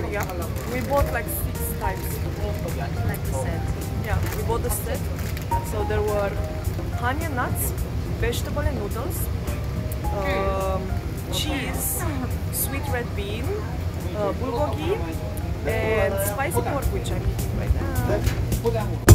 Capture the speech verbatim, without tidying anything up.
Yeah, we bought like six types. Like the set. Yeah, we bought the set. So there were honey and nuts, vegetable and noodles, um, cheese, sweet red bean, uh, bulgogi, and spicy pork, which I'm eating right now.